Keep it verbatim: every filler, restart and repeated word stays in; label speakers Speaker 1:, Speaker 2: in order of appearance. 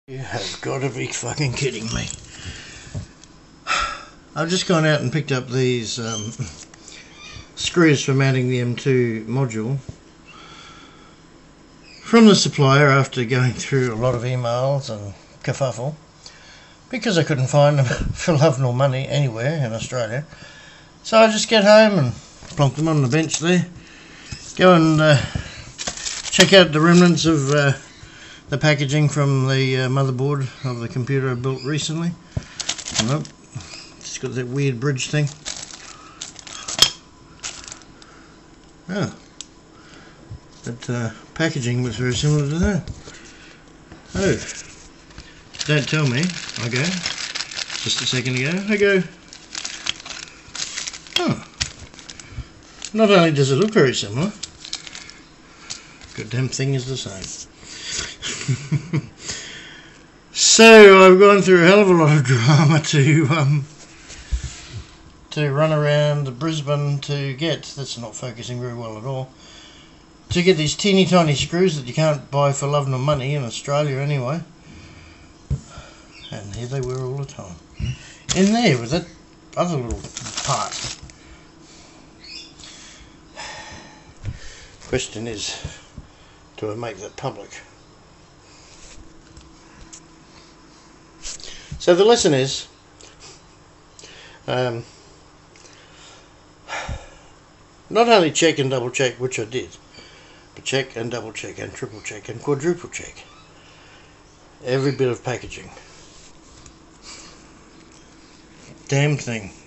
Speaker 1: You have got to be fucking kidding me. I've just gone out and picked up these um, screws for mounting the M two module from the supplier after going through a lot of emails and kerfuffle, because I couldn't find them for love nor money anywhere in Australia. So I just get home and plonk them on the bench there, go and uh, check out the remnants of uh, the packaging from the uh, motherboard of the computer I built recently. Nope, it's got that weird bridge thing. Oh, that uh, packaging was very similar to that. Oh, don't tell me. I go, just a second ago, I go, oh, not only does it look very similar, goddamn thing is the same. So I've gone through a hell of a lot of drama to um, to run around Brisbane to get, that's not focusing very well at all, to get these teeny tiny screws that you can't buy for love nor money in Australia anyway. And here they were all the time, in there with that other little part. Question is, do I make that public? So the lesson is, um, not only check and double check, which I did, but check and double check and triple check and quadruple check every bit of packaging. Damn thing.